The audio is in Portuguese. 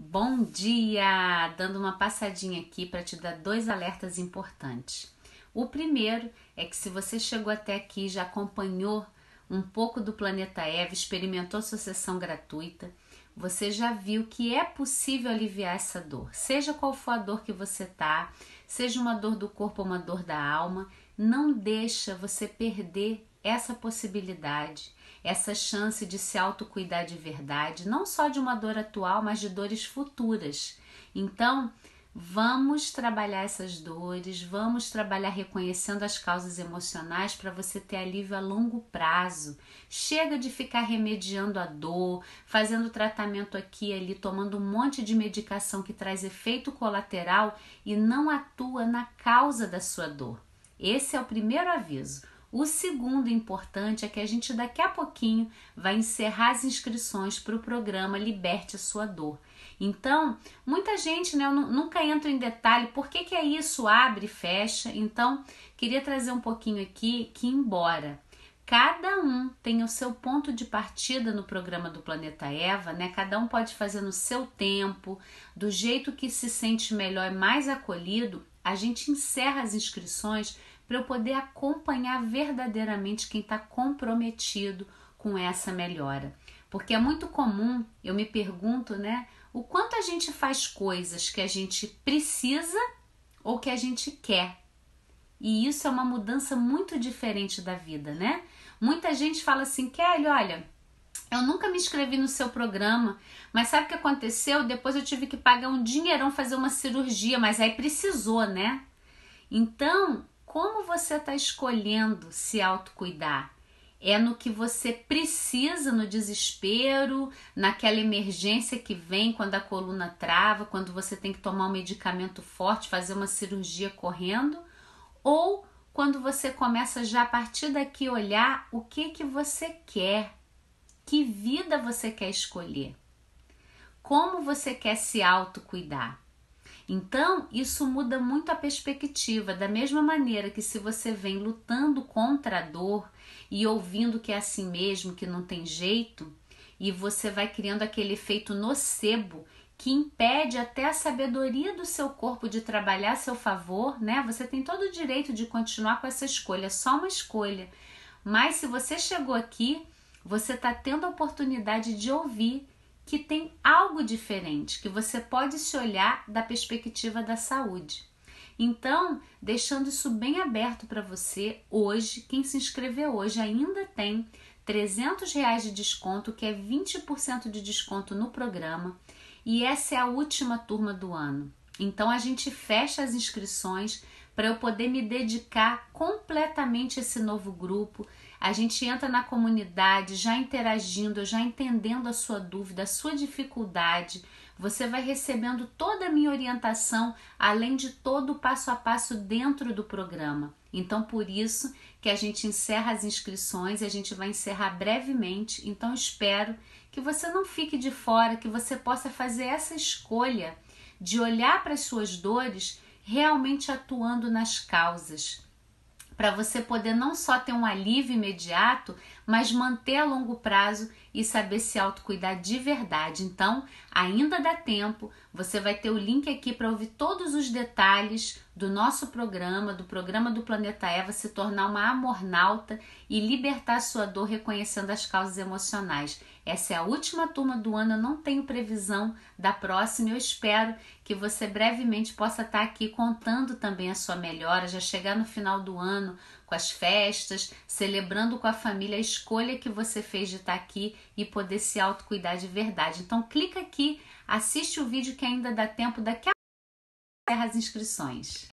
Bom dia! Dando uma passadinha aqui para te dar dois alertas importantes. O primeiro é que se você chegou até aqui e já acompanhou um pouco do Planeta Eva, experimentou sua sessão gratuita, você já viu que é possível aliviar essa dor. Seja qual for a dor que você tá, seja uma dor do corpo ou uma dor da alma, não deixa você perder essa possibilidade, essa chance de se autocuidar de verdade, não só de uma dor atual, mas de dores futuras. Então, vamos trabalhar essas dores, vamos trabalhar reconhecendo as causas emocionais para você ter alívio a longo prazo. Chega de ficar remediando a dor, fazendo tratamento aqui e ali, tomando um monte de medicação que traz efeito colateral e não atua na causa da sua dor. Esse é o primeiro aviso. O segundo importante é que a gente daqui a pouquinho vai encerrar as inscrições para o programa Liberte a Sua Dor. Então, muita gente, eu nunca entro em detalhe por que é isso, abre e fecha. Então, queria trazer um pouquinho aqui que embora cada um tenha o seu ponto de partida no programa do Planeta Eva, cada um pode fazer no seu tempo, do jeito que se sente melhor e mais acolhido, a gente encerra as inscrições para eu poder acompanhar verdadeiramente quem está comprometido com essa melhora. Porque é muito comum, eu me pergunto, o quanto a gente faz coisas que a gente precisa ou que a gente quer. E isso é uma mudança muito diferente da vida, Muita gente fala assim, Kelly, olha, eu nunca me inscrevi no seu programa, mas sabe o que aconteceu? Depois eu tive que pagar um dinheirão fazer uma cirurgia, mas aí precisou, Então, como você está escolhendo se autocuidar? É no que você precisa, no desespero, naquela emergência que vem quando a coluna trava, quando você tem que tomar um medicamento forte, fazer uma cirurgia correndo? Ou quando você começa já a partir daqui olhar o que você quer? Que vida você quer escolher? Como você quer se autocuidar? Então, isso muda muito a perspectiva, da mesma maneira que se você vem lutando contra a dor e ouvindo que é assim mesmo, que não tem jeito, e você vai criando aquele efeito nocebo que impede até a sabedoria do seu corpo de trabalhar a seu favor, Você tem todo o direito de continuar com essa escolha, é só uma escolha. Mas se você chegou aqui, você está tendo a oportunidade de ouvir que tem algo diferente, que você pode se olhar da perspectiva da saúde. Então, deixando isso bem aberto para você, hoje, quem se inscreveu hoje ainda tem R$300 de desconto, que é 20% de desconto no programa, e essa é a última turma do ano. Então, a gente fecha as inscrições para eu poder me dedicar completamente a esse novo grupo. A gente entra na comunidade já interagindo, já entendendo a sua dúvida, a sua dificuldade. Você vai recebendo toda a minha orientação, além de todo o passo a passo dentro do programa. Então, por isso que a gente encerra as inscrições e a gente vai encerrar brevemente. Então, espero que você não fique de fora, que você possa fazer essa escolha de olhar para as suas dores realmente atuando nas causas, para você poder não só ter um alívio imediato, mas manter a longo prazo e saber se autocuidar de verdade. Então, ainda dá tempo, você vai ter o link aqui para ouvir todos os detalhes do nosso programa, do programa do Planeta Eva, se tornar uma amornauta e libertar sua dor reconhecendo as causas emocionais. Essa é a última turma do ano, eu não tenho previsão da próxima, eu espero que você brevemente possa estar aqui contando também a sua melhora, já chegar no final do ano com as festas, celebrando com a família a escolha que você fez de estar aqui e poder se autocuidar de verdade. Então clica aqui, assiste o vídeo que ainda dá tempo, daqui a pouco encerra as inscrições.